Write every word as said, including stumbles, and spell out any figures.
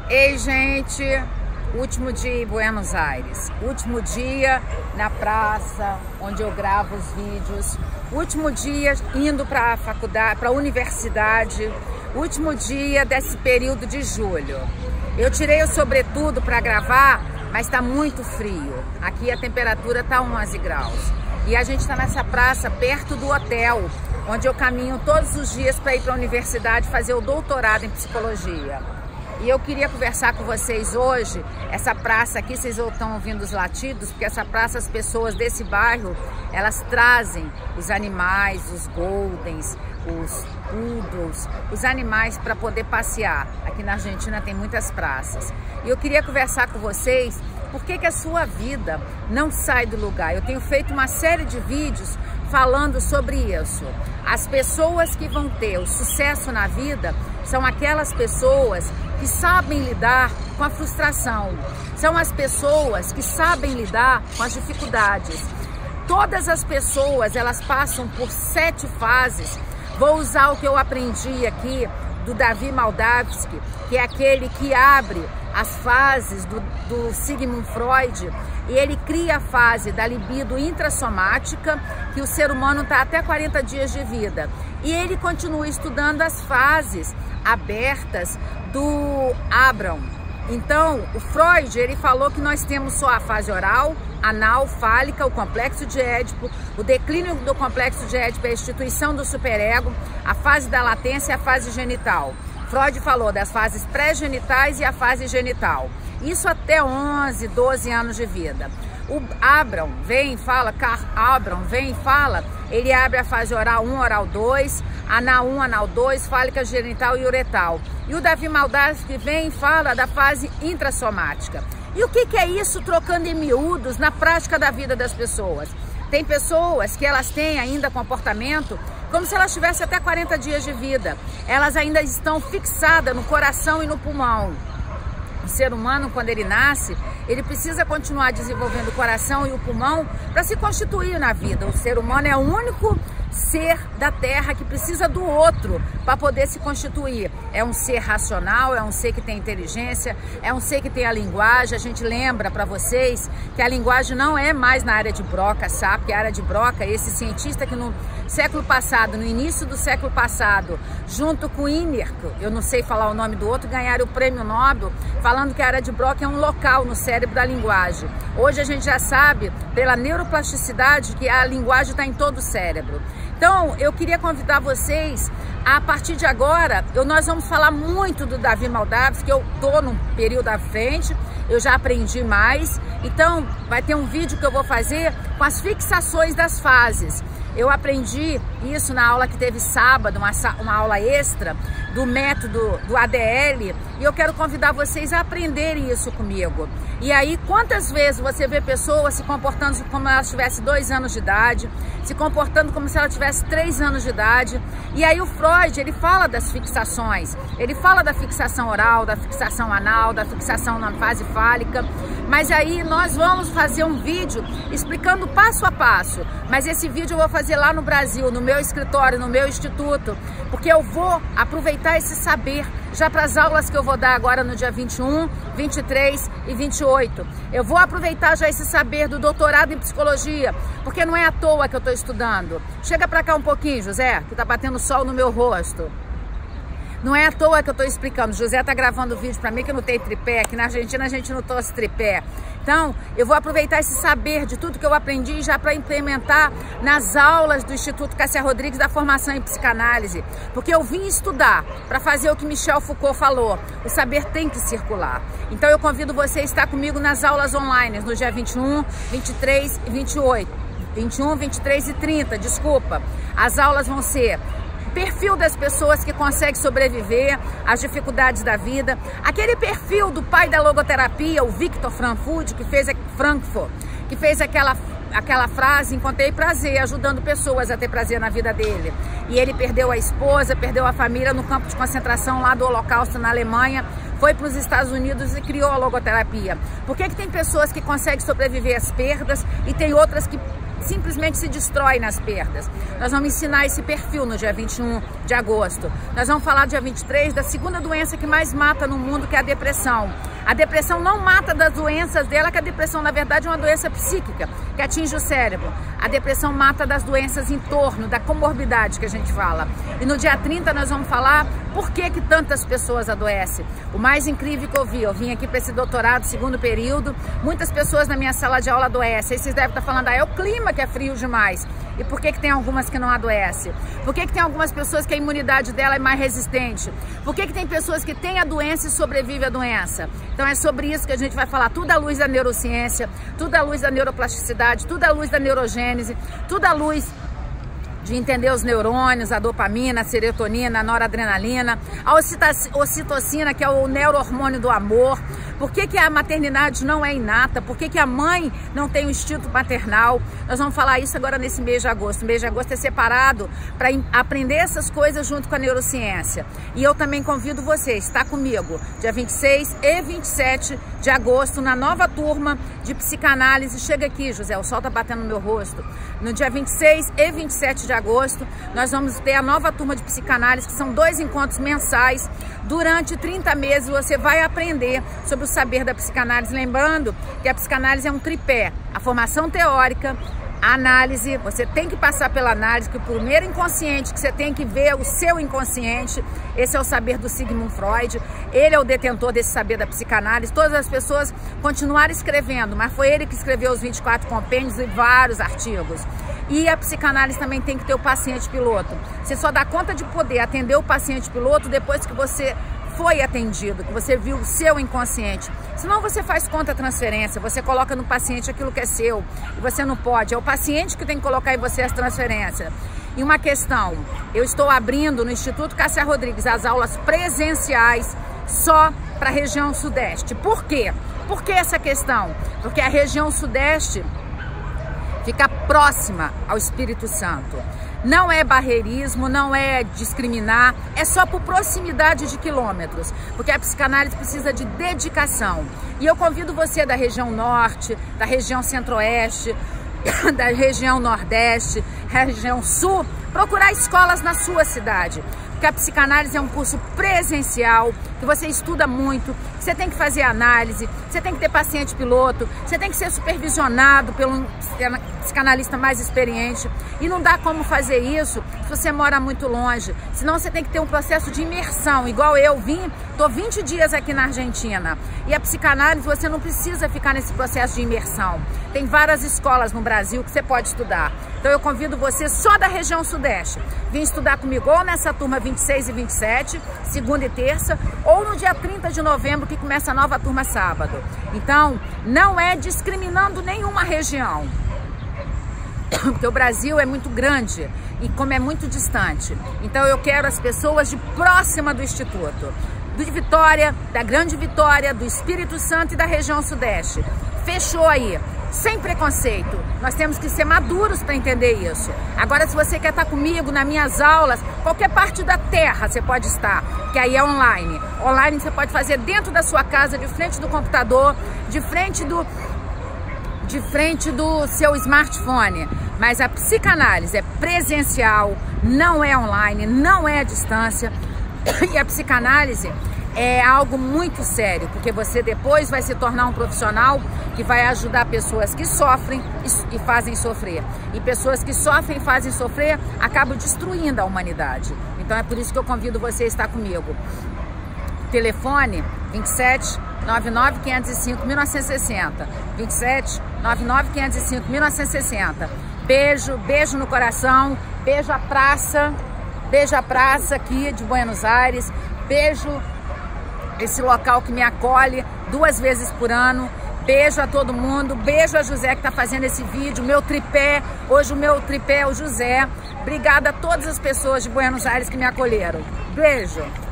Ei, gente, último dia em Buenos Aires, último dia na praça onde eu gravo os vídeos, último dia indo para a faculdade, para a universidade, último dia desse período de julho. Eu tirei o sobretudo para gravar, mas está muito frio. Aqui a temperatura está onze graus. E a gente está nessa praça perto do hotel, onde eu caminho todos os dias para ir para a universidade fazer o doutorado em psicologia. E eu queria conversar com vocês hoje. Essa praça aqui, vocês estão ouvindo os latidos, porque essa praça, as pessoas desse bairro, elas trazem os animais, os goldens, os poodles, os animais para poder passear. Aqui na Argentina tem muitas praças. E eu queria conversar com vocês por que que a sua vida não sai do lugar. Eu tenho feito uma série de vídeos falando sobre isso. As pessoas que vão ter o sucesso na vida são aquelas pessoas que sabem lidar com a frustração. São as pessoas que sabem lidar com as dificuldades. Todas as pessoas, elas passam por sete fases. Vou usar o que eu aprendi aqui do Davi Moldavsky, que é aquele que abre as fases do, do Sigmund Freud, e ele cria a fase da libido intrassomática, que o ser humano está até quarenta dias de vida. E ele continua estudando as fases abertas do Abraham. Então, o Freud, ele falou que nós temos só a fase oral, anal, fálica, o complexo de Édipo, o declínio do complexo de Édipo, a instituição do superego, a fase da latência e a fase genital. Freud falou das fases pré-genitais e a fase genital. Isso até onze, doze anos de vida. O Abraham vem e fala, Carl Abraham vem e fala, ele abre a fase oral um, oral dois, anal um, anal dois, fálica, genital e uretal. E o Davi Moldavsky vem e fala da fase intrassomática. E o que que é isso, trocando em miúdos, na prática da vida das pessoas? Tem pessoas que elas têm ainda comportamento como se elas tivessem até quarenta dias de vida. Elas ainda estão fixadas no coração e no pulmão. O ser humano, quando ele nasce, ele precisa continuar desenvolvendo o coração e o pulmão para se constituir na vida. O ser humano é o único ser da Terra que precisa do outro para poder se constituir. É um ser racional, é um ser que tem inteligência, é um ser que tem a linguagem. A gente lembra para vocês que a linguagem não é mais na área de Broca, sabe? Que a área de Broca, esse cientista que no século passado, no início do século passado, junto com Inner, eu não sei falar o nome do outro, ganharam o prêmio Nobel, falando que a área de Broca é um local no cérebro da linguagem. Hoje a gente já sabe, pela neuroplasticidade, que a linguagem está em todo o cérebro. Então, eu queria convidar vocês, a partir de agora, eu, nós vamos falar muito do Davi Moldavsky, que eu estou num período à frente, eu já aprendi mais. Então, vai ter um vídeo que eu vou fazer com as fixações das fases. Eu aprendi isso na aula que teve sábado, uma, uma aula extra do método do A D L, e eu quero convidar vocês a aprenderem isso comigo. E aí, quantas vezes você vê pessoas se comportando como se ela tivesse dois anos de idade, se comportando como se ela tivesse três anos de idade, e aí o Freud, ele fala das fixações, ele fala da fixação oral, da fixação anal, da fixação na fase fálica, mas aí nós vamos fazer um vídeo explicando passo a passo, mas esse vídeo eu vou fazer lá no Brasil, no meu escritório, no meu instituto, porque eu vou aproveitar esse saber já para as aulas que eu vou dar agora no dia vinte e um, vinte e três e vinte e oito. Eu vou aproveitar já esse saber do doutorado em psicologia, porque não é à toa que eu estou estudando. Chega para cá um pouquinho, José, que tá batendo sol no meu rosto. Não é à toa que eu estou explicando. José está gravando o vídeo para mim que não tem tripé. Aqui na Argentina a gente não trouxe tripé. Então, eu vou aproveitar esse saber de tudo que eu aprendi já para implementar nas aulas do Instituto Cássia Rodrigues da formação em psicanálise. Porque eu vim estudar para fazer o que Michel Foucault falou. O saber tem que circular. Então, eu convido você a estar comigo nas aulas online, no dia vinte e um, vinte e três e vinte e oito. vinte e um, vinte e três e trinta, desculpa. As aulas vão ser perfil das pessoas que conseguem sobreviver às dificuldades da vida, aquele perfil do pai da logoterapia, o Viktor Frankfurt, que fez, Frankfurt, que fez aquela, aquela frase, encontrei prazer, ajudando pessoas a ter prazer na vida dele. E ele perdeu a esposa, perdeu a família no campo de concentração lá do Holocausto na Alemanha, foi para os Estados Unidos e criou a logoterapia. Por que que tem pessoas que conseguem sobreviver às perdas e tem outras que simplesmente se destrói nas perdas. Nós vamos ensinar esse perfil no dia vinte e um de agosto. Nós vamos falar dia vinte e três da segunda doença que mais mata no mundo, que é a depressão. A depressão não mata das doenças dela, que a depressão, na verdade, é uma doença psíquica, que atinge o cérebro. A depressão mata das doenças em torno, da comorbidade que a gente fala. E no dia trinta nós vamos falar por que que tantas pessoas adoecem. O mais incrível que eu vi, eu vim aqui para esse doutorado, segundo período, muitas pessoas na minha sala de aula adoecem. Aí vocês devem estar falando, ah, é o clima que é frio demais. E por que que tem algumas que não adoecem? Por que que tem algumas pessoas que a imunidade dela é mais resistente? Por que que tem pessoas que têm a doença e sobrevivem à doença? Então é sobre isso que a gente vai falar, tudo à luz da neurociência, tudo à luz da neuroplasticidade, tudo à luz da neurogênese, tudo à luz de entender os neurônios, a dopamina, a serotonina, a noradrenalina, a ocitocina, que é o neurohormônio do amor. Por que que a maternidade não é inata? Por que que a mãe não tem o instinto maternal? Nós vamos falar isso agora nesse mês de agosto. O mês de agosto é separado para aprender essas coisas junto com a neurociência. E eu também convido você, está comigo, dia vinte e seis e vinte e sete de agosto, na nova turma de psicanálise. Chega aqui, José, o sol tá batendo no meu rosto. No dia vinte e seis e vinte e sete de agosto, nós vamos ter a nova turma de psicanálise, que são dois encontros mensais. Durante trinta meses você vai aprender sobre o saber da psicanálise. Lembrando que a psicanálise é um tripé: a formação teórica, a análise, você tem que passar pela análise, que o primeiro inconsciente que você tem que ver é o seu inconsciente. Esse é o saber do Sigmund Freud, ele é o detentor desse saber da psicanálise. Todas as pessoas continuaram escrevendo, mas foi ele que escreveu os vinte e quatro compêndios e vários artigos. E a psicanálise também tem que ter o paciente piloto. Você só dá conta de poder atender o paciente piloto depois que você foi atendido, que você viu o seu inconsciente. Senão você faz contra-transferência, você coloca no paciente aquilo que é seu e você não pode. É o paciente que tem que colocar em você as transferências. E uma questão, eu estou abrindo no Instituto Cássia Rodrigues as aulas presenciais só para a região sudeste. Por quê? Por que essa questão? Porque a região sudeste fica próxima ao Espírito Santo. Não é barreirismo, não é discriminar, é só por proximidade de quilômetros, porque a psicanálise precisa de dedicação. E eu convido você da região norte, da região centro-oeste, da região nordeste, região sul, procurar escolas na sua cidade. Porque a psicanálise é um curso presencial, que você estuda muito, você tem que fazer análise, você tem que ter paciente piloto, você tem que ser supervisionado pelo psicanalista mais experiente. E não dá como fazer isso se você mora muito longe. Senão você tem que ter um processo de imersão, igual eu vim, estou vinte dias aqui na Argentina. E a psicanálise, você não precisa ficar nesse processo de imersão. Tem várias escolas no Brasil que você pode estudar. Então eu convido você só da região sudeste, vim estudar comigo ou nessa turma vinte e seis e vinte e sete, segunda e terça, ou no dia trinta de novembro, que começa a nova turma sábado. Então, não é discriminando nenhuma região, porque o Brasil é muito grande e como é muito distante. Então eu quero as pessoas de próxima do Instituto, de Vitória, da Grande Vitória, do Espírito Santo e da região sudeste. Fechou aí, sem preconceito. Nós temos que ser maduros para entender isso. Agora, se você quer estar comigo nas minhas aulas, qualquer parte da terra você pode estar, que aí é online. Online você pode fazer dentro da sua casa, de frente do computador, de frente do, de frente do seu smartphone. Mas a psicanálise é presencial, não é online, não é à distância. E a psicanálise é algo muito sério, porque você depois vai se tornar um profissional que vai ajudar pessoas que sofrem e fazem sofrer. E pessoas que sofrem e fazem sofrer acabam destruindo a humanidade. Então é por isso que eu convido você a estar comigo. Telefone vinte e sete, nove nove, quinhentos e cinco, mil novecentos e sessenta. vinte e sete, nove nove, quinhentos e cinco, mil novecentos e sessenta. Beijo, beijo no coração, beijo a praça, beijo a praça aqui de Buenos Aires, beijo esse local que me acolhe duas vezes por ano. Beijo a todo mundo, beijo a José que está fazendo esse vídeo, meu tripé, hoje o meu tripé é o José. Obrigada a todas as pessoas de Buenos Aires que me acolheram. Beijo!